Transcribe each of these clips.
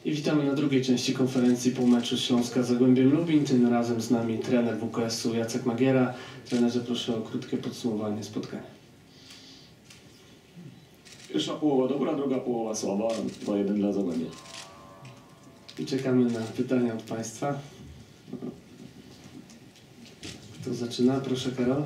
I witamy na drugiej części konferencji po meczu Śląska z Zagłębiem Lubin. Tym razem z nami trener WKS-u Jacek Magiera. Trenerze, proszę o krótkie podsumowanie spotkania. Pierwsza połowa dobra, druga połowa słaba, 2-1 dla Zagłębia. I czekamy na pytania od Państwa. Kto zaczyna? Proszę, Karol.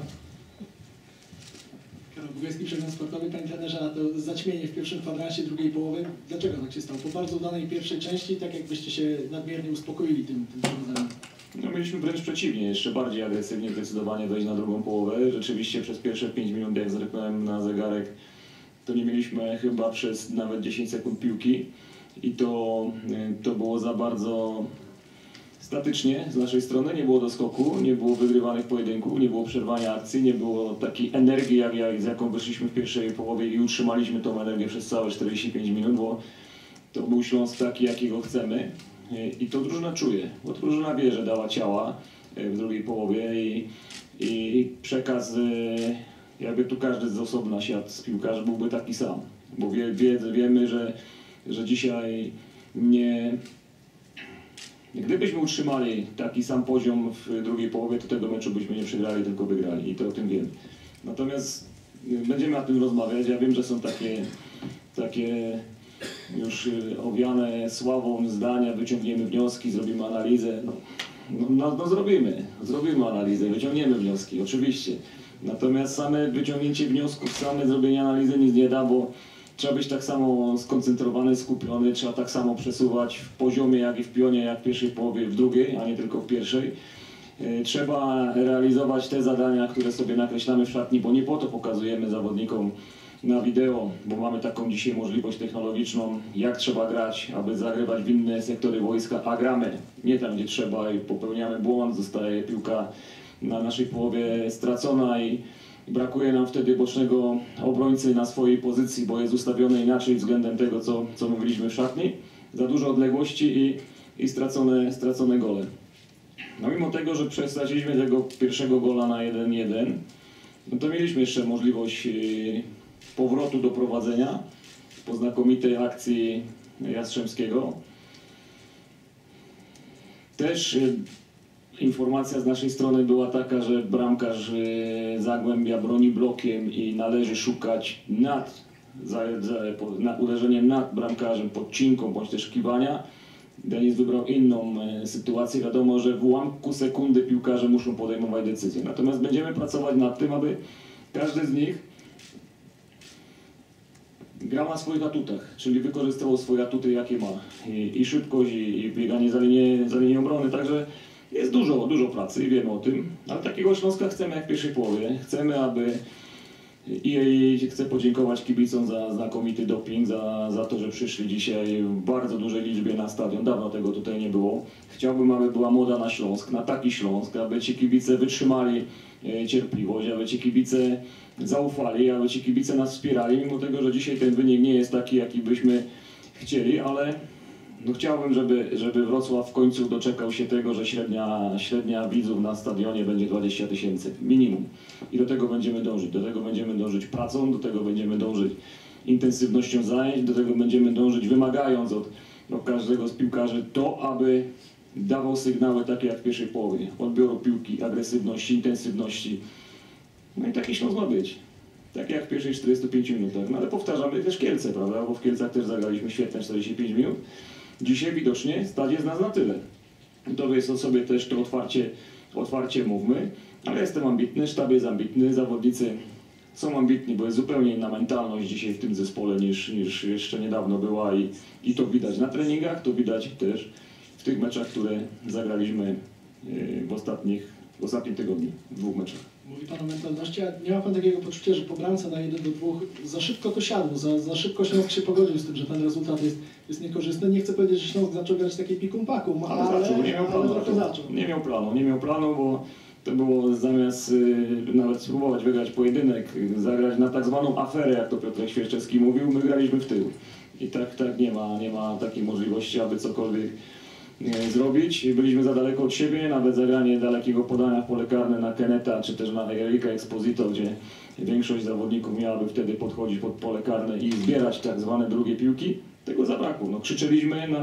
Karol Bugajski, Przegląd Sportowy. Panie trenerze, a to zaćmienie w pierwszym kwadransie drugiej połowy, dlaczego tak się stało? Po bardzo udanej pierwszej części, tak jakbyście się nadmiernie uspokoili tym prowadzeniu. No, mieliśmy wręcz przeciwnie, jeszcze bardziej agresywnie zdecydowanie wejść na drugą połowę. Rzeczywiście przez pierwsze 5 minut, jak zerknąłem na zegarek, to nie mieliśmy chyba przez nawet 10 sekund piłki i to było za bardzo statycznie z naszej strony, nie było doskoku, nie było wygrywanych pojedynków, nie było przerwania akcji, nie było takiej energii, z jaką wyszliśmy w pierwszej połowie i utrzymaliśmy tą energię przez całe 45 minut, bo to był Śląsk taki, jakiego chcemy i to drużyna czuje, bo drużyna wie, że dała ciała w drugiej połowie i przekaz, jakby tu każdy z osobna siadł z piłkarzy, byłby taki sam, bo wiemy, że dzisiaj nie... Gdybyśmy utrzymali taki sam poziom w drugiej połowie, to tego meczu byśmy nie przegrali, tylko wygrali i to o tym wiem. Natomiast będziemy o tym rozmawiać. Ja wiem, że są takie już owiane sławą zdania, wyciągniemy wnioski, zrobimy analizę. Zrobimy analizę, wyciągniemy wnioski, oczywiście. Natomiast same wyciągnięcie wniosków, same zrobienie analizy nic nie da, bo trzeba być tak samo skoncentrowany, skupiony, trzeba tak samo przesuwać w poziomie, jak i w pionie, jak w pierwszej połowie, w drugiej, a nie tylko w pierwszej. Trzeba realizować te zadania, które sobie nakreślamy w szatni, bo nie po to pokazujemy zawodnikom na wideo, bo mamy taką dzisiaj możliwość technologiczną, jak trzeba grać, aby zagrywać w inne sektory wojska, a gramy nie tam, gdzie trzeba i popełniamy błąd, zostaje piłka na naszej połowie stracona i brakuje nam wtedy bocznego obrońcy na swojej pozycji, bo jest ustawiony inaczej względem tego, co mówiliśmy w szatni. Za dużo odległości i stracone gole. No mimo tego, że straciliśmy tego pierwszego gola na 1-1, no to mieliśmy jeszcze możliwość powrotu do prowadzenia po znakomitej akcji Jastrzębskiego. Też informacja z naszej strony była taka, że bramkarz Zagłębia broni blokiem i należy szukać uderzenie nad bramkarzem, podcinką bądź też kiwania. Denis wybrał inną sytuację. Wiadomo, że w ułamku sekundy piłkarze muszą podejmować decyzje. Natomiast będziemy pracować nad tym, aby każdy z nich grał na swoich atutach, czyli wykorzystywał swoje atuty, jakie ma. I szybkość, i bieganie za linię obrony. Także jest dużo pracy i wiemy o tym, ale takiego Śląska chcemy jak w pierwszej połowie. Chcemy, aby i chcę podziękować kibicom za znakomity doping, za to, że przyszli dzisiaj w bardzo dużej liczbie na stadion. Dawno tego tutaj nie było. Chciałbym, aby była moda na Śląsk, na taki Śląsk, aby ci kibice wytrzymali cierpliwość, aby ci kibice zaufali, aby ci kibice nas wspierali, mimo tego, że dzisiaj ten wynik nie jest taki, jaki byśmy chcieli, ale no chciałbym, żeby Wrocław w końcu doczekał się tego, że średnia widzów na stadionie będzie 20 000 minimum. I do tego będziemy dążyć. Do tego będziemy dążyć pracą, do tego będziemy dążyć intensywnością zajęć, do tego będziemy dążyć wymagając od każdego z piłkarzy to, aby dawał sygnały takie jak w pierwszej połowie. Odbioru piłki, agresywności, intensywności. No i taki Śląsk ma być. Tak jak w pierwszej 45 minutach. No ale powtarzamy też Kielce, prawda? Bo w Kielcach też zagraliśmy świetne 45 minut. Dzisiaj widocznie stać jest nas na tyle. To jest o sobie też to otwarcie mówmy, ale jestem ambitny, sztab jest ambitny, zawodnicy są ambitni, bo jest zupełnie inna mentalność dzisiaj w tym zespole niż jeszcze niedawno była i to widać na treningach, to widać też w tych meczach, które zagraliśmy w ostatnim tygodniu, w 2 meczach. Mówi Pan o mentalności, a nie ma Pan takiego poczucia, że po bramce na 1-2 za szybko to siadło, za szybko Śląsk się pogodził z tym, że ten rezultat jest niekorzystny. Nie chcę powiedzieć, że Śląsk zaczął grać takie pikum-pakum, ale zaczął. Nie miał planu, bo to było zamiast nawet spróbować wygrać pojedynek, zagrać na tak zwaną aferę, jak to Piotrek Świerczewski mówił, my graliśmy w tył. I tak nie ma takiej możliwości, aby cokolwiek zrobić. Byliśmy za daleko od siebie, nawet zagranie dalekiego podania w pole karne na Keneta, czy też na Erika Exposito, gdzie większość zawodników miałaby wtedy podchodzić pod pole karne i zbierać tak zwane drugie piłki. Tego zabrakło. No, krzyczeliśmy, no ale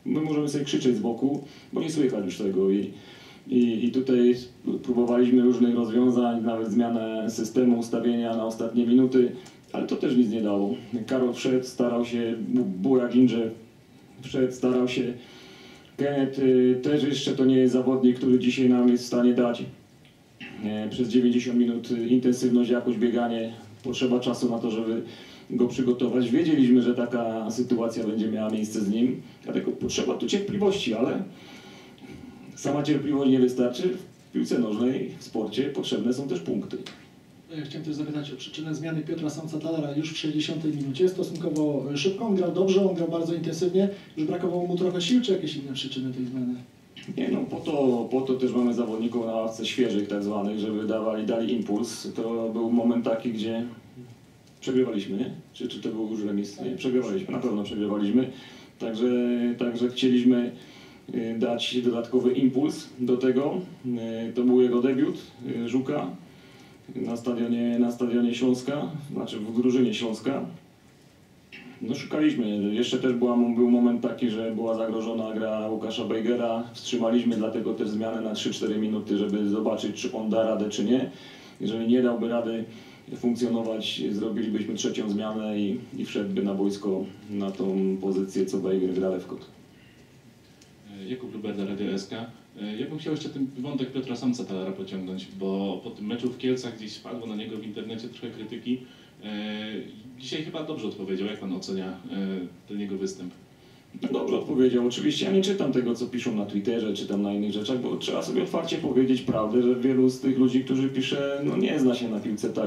my możemy sobie krzyczeć z boku, bo nie słychać już tego i tutaj próbowaliśmy różnych rozwiązań, nawet zmianę systemu ustawienia na ostatnie minuty, ale to też nic nie dało. Karol wszedł, starał się, Burak Indrze wszedł, starał się. Kenneth też jeszcze to nie jest zawodnik, który dzisiaj nam jest w stanie dać przez 90 minut intensywność, jakość, bieganie. Potrzeba czasu na to, żeby go przygotować. Wiedzieliśmy, że taka sytuacja będzie miała miejsce z nim, dlatego potrzeba tu cierpliwości, ale sama cierpliwość nie wystarczy. W piłce nożnej, w sporcie potrzebne są też punkty. Ja chciałem też zapytać o przyczynę zmiany Piotra Samca-Talera już w 60 minucie. Stosunkowo szybko, on grał dobrze, on grał bardzo intensywnie. Już brakowało mu trochę sił, czy jakieś inne przyczyny tej zmiany? Nie no, po to też mamy zawodników na ławce świeżych tak zwanych, żeby dali impuls. To był moment taki, gdzie przegrywaliśmy, nie? Czy to był już remis? Nie, przegrywaliśmy, na pewno przegrywaliśmy. Także chcieliśmy dać dodatkowy impuls do tego. To był jego debiut, Żuka, na stadionie Śląska, znaczy w drużynie Śląska. No szukaliśmy, jeszcze też był moment taki, że była zagrożona gra Łukasza Bejgera, wstrzymaliśmy dlatego też zmianę na 3-4 minuty, żeby zobaczyć, czy on da radę, czy nie. Jeżeli nie dałby rady funkcjonować, zrobilibyśmy trzecią zmianę i wszedłby na boisko na tą pozycję, co Bejger gra Lewkot. Jakub Luberda, Radio SK. Ja bym chciał jeszcze ten wątek Piotra Samca-Talera pociągnąć, bo po tym meczu w Kielcach gdzieś spadło na niego w internecie trochę krytyki. Dzisiaj chyba dobrze odpowiedział. Jak pan ocenia ten jego występ? No dobrze odpowiedział. Oczywiście ja nie czytam tego, co piszą na Twitterze, czy tam na innych rzeczach, bo trzeba sobie otwarcie powiedzieć prawdę, że wielu z tych ludzi, którzy pisze, no nie zna się na piłce tak,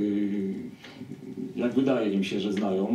jak wydaje im się, że znają.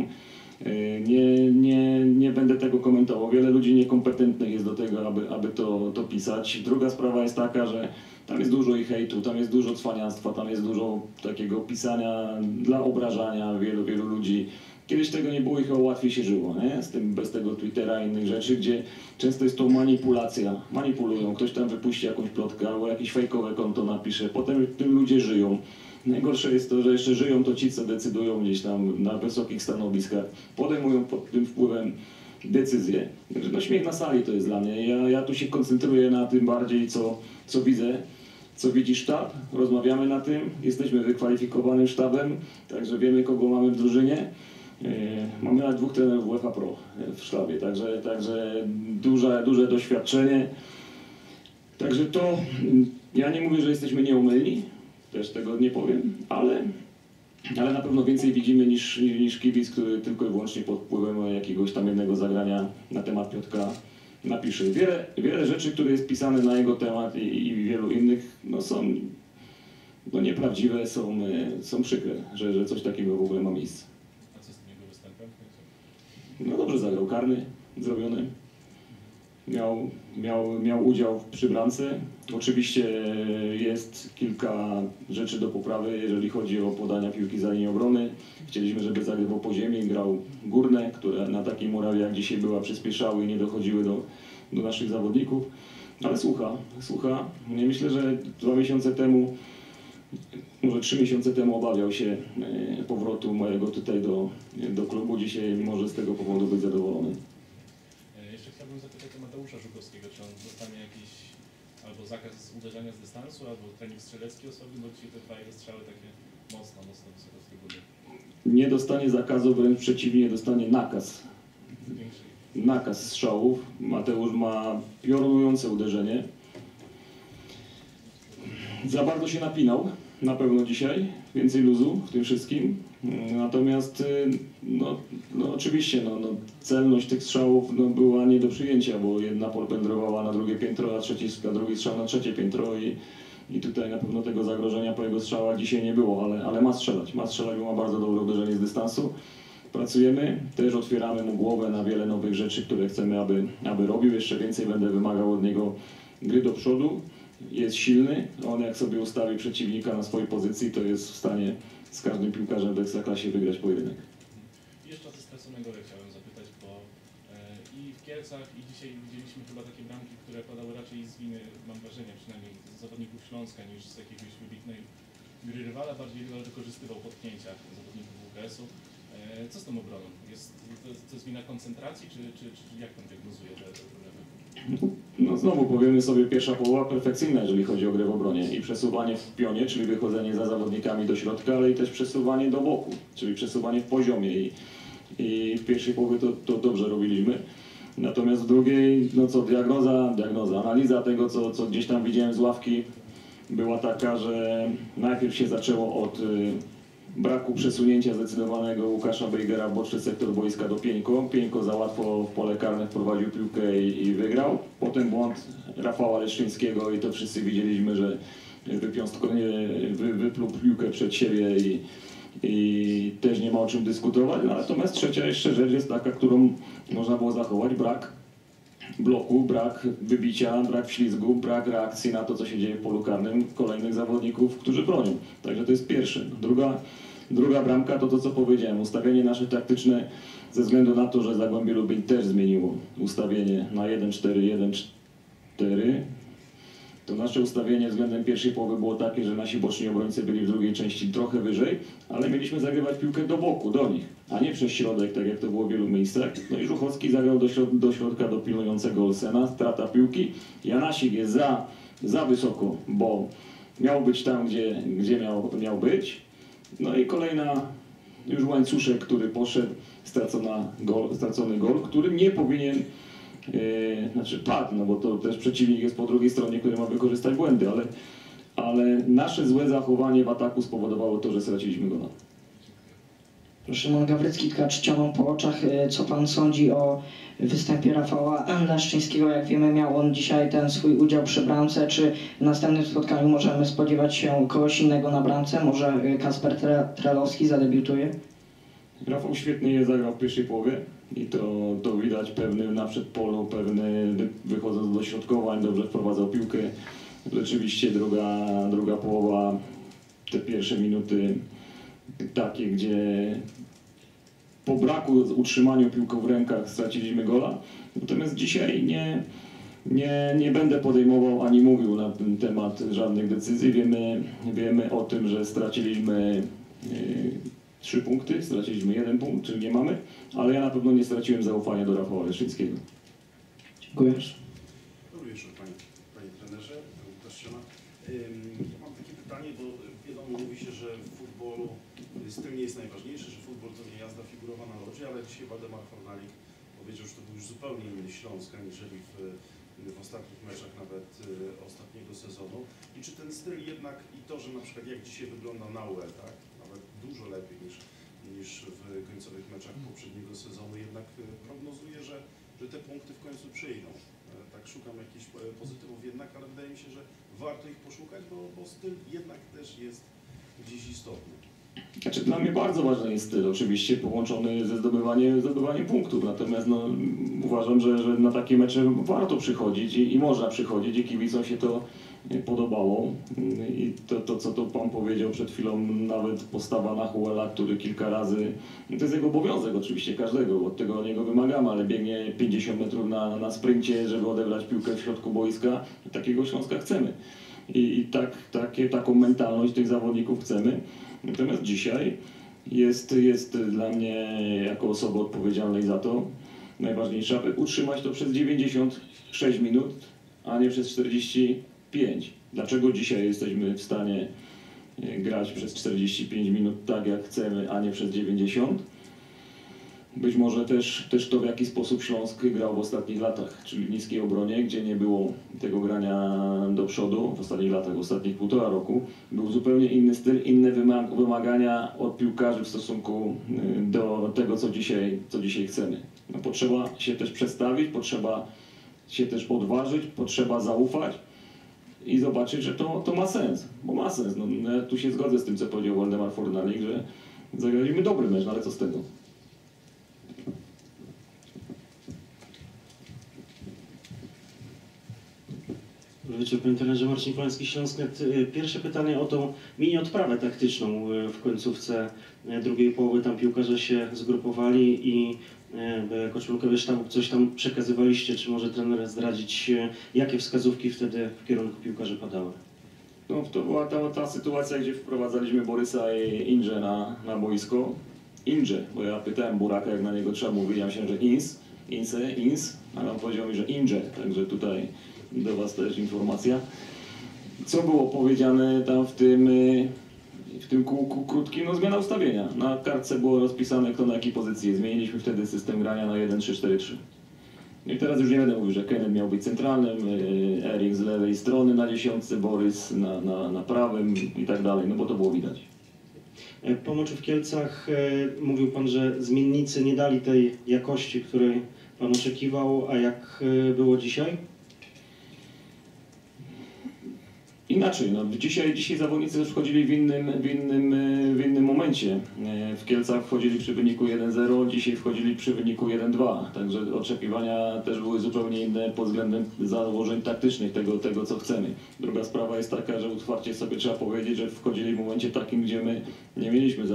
Nie będę tego komentował. Wiele ludzi niekompetentnych jest do tego, aby to pisać. Druga sprawa jest taka, że tam jest dużo i hejtu, tam jest dużo cwaniactwa, tam jest dużo takiego pisania dla obrażania wielu ludzi. Kiedyś tego nie było i chyba łatwiej się żyło, nie? Bez tego Twittera i innych rzeczy, gdzie często jest to manipulacja. Manipulują, ktoś tam wypuści jakąś plotkę albo jakieś fejkowe konto napisze, potem tym ludzie żyją. Najgorsze jest to, że jeszcze żyją to ci, co decydują gdzieś tam na wysokich stanowiskach, podejmują pod tym wpływem decyzje. Także no śmiech na sali to jest dla mnie. Ja tu się koncentruję na tym bardziej, co widzę, co widzi sztab, rozmawiamy na tym, jesteśmy wykwalifikowanym sztabem, także wiemy, kogo mamy w drużynie. Mamy nawet 2 trenerów UEFA Pro w sztabie, także duże doświadczenie. Także to, ja nie mówię, że jesteśmy nieomylni, też tego nie powiem, ale na pewno więcej widzimy niż kibic, który tylko i wyłącznie pod wpływem jakiegoś tam jednego zagrania na temat Piotrka napisze. Wiele rzeczy, które jest pisane na jego temat i wielu innych, no są nieprawdziwe, są przykre, że coś takiego w ogóle ma miejsce. A co z tym jego występem? No dobrze zagrał, karny zrobiony. Miał udział przy bramce. Oczywiście jest kilka rzeczy do poprawy, jeżeli chodzi o podania piłki za linię obrony. Chcieliśmy, żeby zagrywał po ziemi, grał górne, które na takiej murawie jak dzisiaj była przyspieszały i nie dochodziły do naszych zawodników. Ale słucha. Nie myślę, że 2 miesiące temu, może 3 miesiące temu obawiał się powrotu mojego tutaj do klubu. Dzisiaj może z tego powodu być zadowolony. Jeszcze chciałbym zapytać o Mateusza Żukowskiego, czy on dostanie jakiś albo zakaz uderzania z dystansu, albo trening strzelecki osobny, bo dzisiaj te 2 jego strzały takie mocno wysoko z trybuny. Nie dostanie zakazu, wręcz przeciwnie, dostanie nakaz. Nakaz strzałów. Mateusz ma piorunujące uderzenie. Za bardzo się napinał, na pewno dzisiaj, więcej luzu w tym wszystkim. Natomiast no oczywiście celność tych strzałów była nie do przyjęcia, bo jedna polpędrowała na drugie piętro, a drugi strzał na trzecie piętro i tutaj na pewno tego zagrożenia po jego strzałach dzisiaj nie było, ale ma strzelać, bo ma bardzo dobre uderzenie z dystansu. Pracujemy, też otwieramy mu głowę na wiele nowych rzeczy, które chcemy, aby robił. Jeszcze więcej będę wymagał od niego gry do przodu. Jest silny, on jak sobie ustawi przeciwnika na swojej pozycji, to jest w stanie z każdym piłkarzem w Ekstraklasie wygrać pojedynek. Jeszcze o ze straconego chciałem zapytać, bo i w Kielcach i dzisiaj widzieliśmy chyba takie bramki, które padały raczej z winy, mam wrażenie przynajmniej, z zawodników Śląska niż z jakiegoś wybitnej gry rywala, bardziej rywal wykorzystywał potknięcia zawodników WKS-u. Co z tą obroną? To jest wina koncentracji, czy jak pan diagnozuje te problemy? No znowu powiemy sobie, pierwsza połowa perfekcyjna, jeżeli chodzi o grę w obronie i przesuwanie w pionie, czyli wychodzenie za zawodnikami do środka, ale i też przesuwanie do boku, czyli przesuwanie w poziomie i w pierwszej połowie to dobrze robiliśmy. Natomiast w drugiej, no co, diagnoza, analiza tego, co gdzieś tam widziałem z ławki, była taka, że najpierw się zaczęło od braku przesunięcia zdecydowanego Łukasza Bejgera w boczny sektor boiska do Pieńko. Pieńko za łatwo w pole karne wprowadził piłkę i wygrał. Potem błąd Rafała Leszczyńskiego i to wszyscy widzieliśmy, że wypluł piłkę przed siebie i też nie ma o czym dyskutować. Natomiast trzecia jeszcze rzecz jest taka, którą można było zachować. Brak bloku, brak wybicia, brak ślizgu, brak reakcji na to, co się dzieje w polu karnym kolejnych zawodników, którzy bronią. Także to jest pierwsze. Druga bramka to, co powiedziałem, ustawienie nasze taktyczne ze względu na to, że Zagłębie Lubin też zmieniło ustawienie na 1-4-1-4. To nasze ustawienie względem pierwszej połowy było takie, że nasi boczni obrońcy byli w drugiej części trochę wyżej, ale mieliśmy zagrywać piłkę do boku, do nich, a nie przez środek, tak jak to było w wielu miejscach. No i Żuchowski zagrał do środka do pilnującego Olsena, strata piłki. Janasik jest za wysoko, bo miał być tam, gdzie miał być. No i kolejna już łańcuszek, który poszedł, stracony gol, który nie powinien, padł, no bo to też przeciwnik jest po drugiej stronie, który ma wykorzystać błędy, ale nasze złe zachowanie w ataku spowodowało to, że straciliśmy gola. Szymon Gawrycki tka czcioną po oczach. Co pan sądzi o występie Rafała Leszczyńskiego? Jak wiemy, miał on dzisiaj ten swój udział przy bramce. Czy w następnym spotkaniu możemy spodziewać się kogoś innego na bramce? Może Kasper Trelowski zadebiutuje? Rafał świetnie zagrał w pierwszej połowie i to widać, pewny na przedpolu, pewny wychodząc do dośrodkowań, dobrze wprowadzał piłkę. Rzeczywiście druga połowa, te pierwsze minuty takie, gdzie po braku utrzymaniu piłką w rękach straciliśmy gola. Natomiast dzisiaj nie będę podejmował ani mówił na ten temat żadnych decyzji. Wiemy o tym, że straciliśmy 3 punkty, straciliśmy 1 punkt, czyli nie mamy, ale ja na pewno nie straciłem zaufania do Rafała Leszczyńskiego. Dziękuję. Dobry wieczór, panie trenerze, Łukasz Ściana. Ja mam takie pytanie, bo wiadomo, mówi się, że w futbolu styl nie jest najważniejszy, że futbol to nie jazda figurowa na lodzie, ale dzisiaj Waldemar Fornalik powiedział, że to był już zupełnie inny Śląsk, aniżeli w ostatnich meczach nawet ostatniego sezonu. I czy ten styl jednak i to, że na przykład jak dzisiaj wygląda na UE, tak, nawet dużo lepiej niż w końcowych meczach poprzedniego sezonu, jednak prognozuje, że te punkty w końcu przyjdą. Tak szukam jakichś pozytywów jednak, ale wydaje mi się, że warto ich poszukać, bo styl jednak też jest gdzieś istotny. Znaczy, dla mnie bardzo ważny jest styl, oczywiście połączony ze zdobywaniem punktów, natomiast uważam, że na takie mecze warto przychodzić i można przychodzić i kibicom się to podobało. I to co tu pan powiedział przed chwilą, nawet postawa na Huela, który kilka razy, to jest jego obowiązek oczywiście każdego, od tego od niego wymagamy, ale biegnie 50 metrów na sprincie, żeby odebrać piłkę w środku boiska. Takiego Śląska chcemy. I taką mentalność tych zawodników chcemy. Natomiast dzisiaj jest dla mnie, jako osoby odpowiedzialnej za to, najważniejsze, aby utrzymać to przez 96 minut, a nie przez 45. Dlaczego dzisiaj jesteśmy w stanie grać przez 45 minut tak, jak chcemy, a nie przez 90? Być może też to, w jaki sposób Śląsk grał w ostatnich latach, czyli w niskiej obronie, gdzie nie było tego grania do przodu w ostatnich latach, w ostatnich 1,5 roku. Był zupełnie inny styl, inne wymagania od piłkarzy w stosunku do tego, co dzisiaj chcemy. No, potrzeba się też przedstawić, potrzeba się też odważyć, potrzeba zaufać i zobaczyć, że to ma sens, bo ma sens. No, ja tu się zgodzę z tym, co powiedział Waldemar Fornalik, że zagraliśmy dobry mecz, no ale co z tego? Wiecie, panie trenerze, Marcin Polański, Śląsk.net. Pierwsze pytanie o tą mini odprawę taktyczną w końcówce drugiej połowy. Tam piłkarze się zgrupowali i jako członkowie sztabu coś tam przekazywaliście. Czy może trener zdradzić, jakie wskazówki wtedy w kierunku piłkarzy padały? No, to była ta sytuacja, gdzie wprowadzaliśmy Borysa i Indrze na boisko. Inże, bo ja pytałem Buraka, jak na niego trzeba mówić, ja myślałem, że Ins, ale on powiedział mi, że Inże, także tutaj do Was też informacja. Co było powiedziane tam w tym kółku krótkim? No zmiana ustawienia. Na kartce było rozpisane, kto na jakiej pozycji jest. Zmieniliśmy wtedy system grania na 1-3-4-3. No i teraz już nie będę mówił, że Kenneth miał być centralnym, Erik z lewej strony na 10, Borys na prawym i tak dalej, no bo to było widać. Po meczu w Kielcach mówił Pan, że zmiennicy nie dali tej jakości, której Pan oczekiwał, a jak było dzisiaj? Inaczej, no dzisiaj zawodnicy już wchodzili w innym momencie. W Kielcach wchodzili przy wyniku 1-0, dzisiaj wchodzili przy wyniku 1-2. Także oczekiwania też były zupełnie inne pod względem założeń taktycznych tego co chcemy. Druga sprawa jest taka, że otwarcie sobie trzeba powiedzieć, że wchodzili w momencie takim, gdzie my nie mieliśmy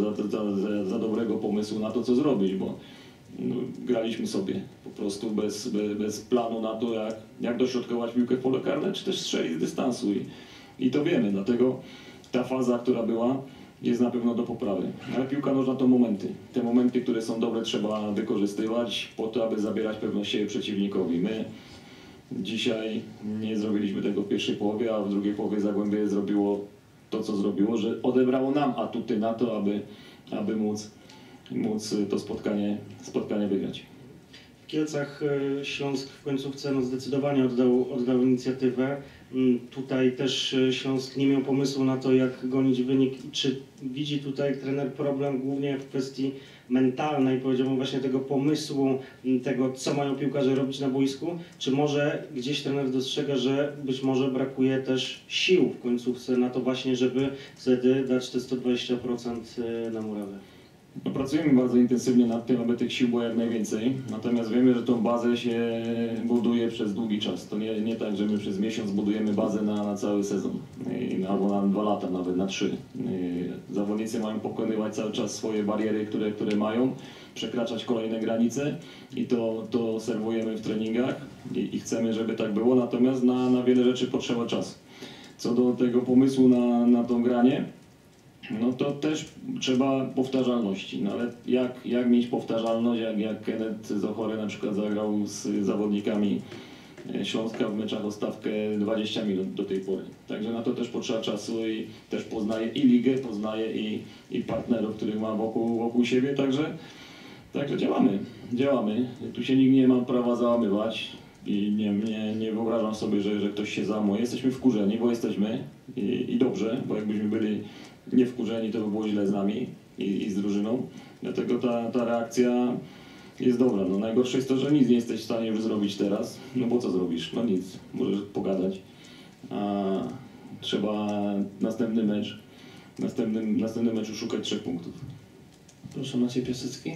za dobrego pomysłu na to, co zrobić, bo no, graliśmy sobie po prostu bez planu na to, jak dośrodkować piłkę w pole karne, czy też strzelić z dystansu i to wiemy, dlatego ta faza, która była, jest na pewno do poprawy. Ale piłka nożna to momenty. Te momenty, które są dobre, trzeba wykorzystywać po to, aby zabierać pewność siebie przeciwnikowi. My dzisiaj nie zrobiliśmy tego w pierwszej połowie, a w drugiej połowie Zagłębie zrobiło to, co zrobiło, że odebrało nam atuty na to, aby móc to spotkanie wygrać. W Kielcach Śląsk w końcówce no zdecydowanie oddał inicjatywę. Tutaj też Śląsk nie miał pomysłu na to, jak gonić wynik. Czy widzi tutaj trener problem głównie w kwestii mentalnej, powiedziałbym właśnie tego pomysłu, tego co mają piłkarze robić na boisku? Czy może gdzieś trener dostrzega, że być może brakuje też sił w końcówce na to właśnie, żeby wtedy dać te 120% na murawę? No, pracujemy bardzo intensywnie nad tym, aby tych sił było jak najwięcej, natomiast wiemy, że tą bazę się buduje przez długi czas. To nie tak, że my przez miesiąc budujemy bazę na cały sezon, albo na 2 lata, nawet na 3. Zawodnicy mają pokonywać cały czas swoje bariery, które mają, przekraczać kolejne granice i to serwujemy w treningach i chcemy, żeby tak było, natomiast na wiele rzeczy potrzeba czasu. Co do tego pomysłu na to granie, no to też trzeba powtarzalności, no ale jak mieć powtarzalność, jak Kenneth Zochory na przykład zagrał z zawodnikami Śląska w meczach o stawkę 20 minut do tej pory. Także na to też potrzeba czasu i też poznaje i ligę, poznaje i partnerów, których ma wokół siebie, także działamy. Tu się nikt nie ma prawa załamywać i nie wyobrażam sobie, że ktoś się załamuje. Jesteśmy wkurzeni, bo jesteśmy i dobrze, bo jakbyśmy byli nie wkurzeni, to by było źle z nami i z drużyną. Dlatego ta reakcja jest dobra. No, najgorsze jest to, że nic nie jesteś w stanie już zrobić teraz. No bo co zrobisz? No nic. Możesz pogadać. A trzeba w następnym meczu szukać 3 punktów. Proszę, Maciej Piasecki.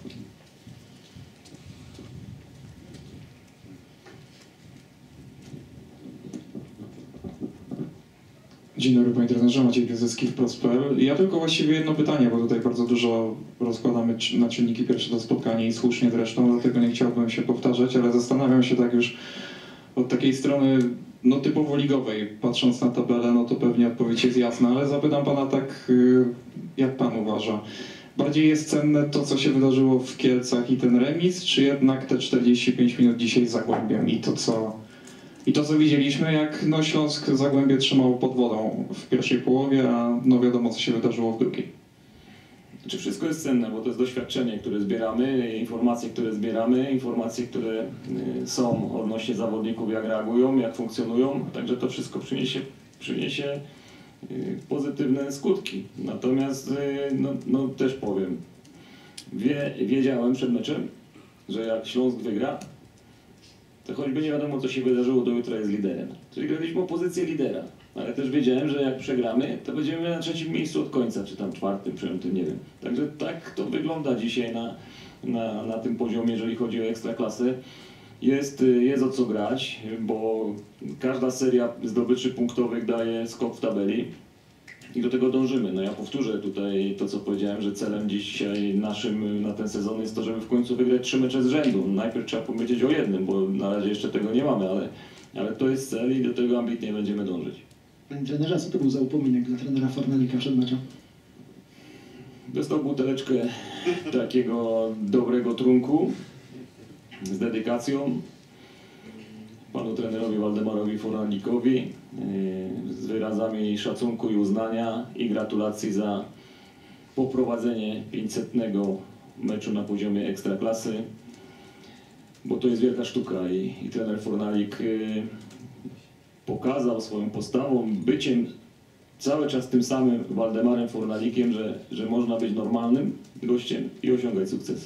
Dzień dobry Panie Trenerze, Maciej Piasecki w Prospel. Ja tylko właściwie jedno pytanie, bo tutaj bardzo dużo rozkładamy na czynniki pierwsze to spotkanie i słusznie zresztą, dlatego nie chciałbym się powtarzać, ale zastanawiam się tak już od takiej strony no typowo ligowej, patrząc na tabelę, no to pewnie odpowiedź jest jasna, ale zapytam Pana tak, jak Pan uważa? Bardziej jest cenne to, co się wydarzyło w Kielcach i ten remis, czy jednak te 45 minut dzisiaj z Zagłębiem i to, co widzieliśmy, jak no, Śląsk Zagłębie trzymał pod wodą w pierwszej połowie, a no wiadomo, co się wydarzyło w drugiej. Czy wszystko jest cenne, bo to jest doświadczenie, które zbieramy, informacje, które są odnośnie zawodników, jak reagują, jak funkcjonują, także to wszystko przyniesie pozytywne skutki. Natomiast no też powiem, wiedziałem przed meczem, że jak Śląsk wygra, to choćby nie wiadomo, co się wydarzyło, do jutra jest liderem. Czyli graliśmy o pozycję lidera. Ale też wiedziałem, że jak przegramy, to będziemy na 3. miejscu od końca, czy tam 4., 5., nie wiem. Także tak to wygląda dzisiaj na tym poziomie, jeżeli chodzi o ekstraklasę. Jest o co grać, bo każda seria zdobyczy punktowych daje skok w tabeli. I do tego dążymy. No ja powtórzę tutaj to, co powiedziałem, że celem dzisiaj naszym na ten sezon jest to, żeby w końcu wygrać 3 mecze z rzędu. Najpierw trzeba powiedzieć o jednym, bo na razie jeszcze tego nie mamy, ale to jest cel i do tego ambitnie będziemy dążyć. Panie trenerze, a co to był za upominek dla trenera Fornalika przed meczem? Dostał buteleczkę takiego dobrego trunku z dedykacją panu trenerowi Waldemarowi Fornalikowi z wyrazami szacunku i uznania i gratulacji za poprowadzenie 500 meczu na poziomie ekstraklasy, bo to jest wielka sztuka i trener Fornalik pokazał swoją postawą, byciem cały czas tym samym Waldemarem Fornalikiem, że można być normalnym gościem i osiągać sukces.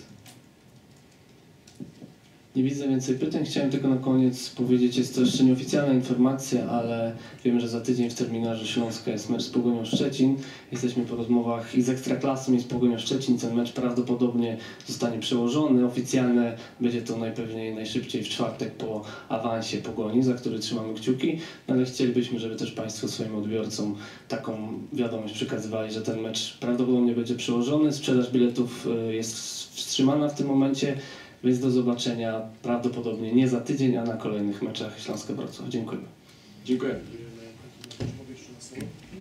Nie widzę więcej pytań. Chciałem tylko na koniec powiedzieć, jest to jeszcze nieoficjalna informacja, ale wiem, że za tydzień w terminarzu Śląska jest mecz z Pogonią Szczecin. Jesteśmy po rozmowach i z Ekstraklasą, i z Pogonią Szczecin. Ten mecz prawdopodobnie zostanie przełożony. Oficjalne będzie to najszybciej w czwartek po awansie Pogoni, za który trzymamy kciuki. No ale chcielibyśmy, żeby też Państwo swoim odbiorcom taką wiadomość przekazywali, że ten mecz prawdopodobnie będzie przełożony. Sprzedaż biletów jest wstrzymana w tym momencie. Więc do zobaczenia prawdopodobnie nie za tydzień, a na kolejnych meczach Śląska Wrocław. Dziękuję. Dziękuję.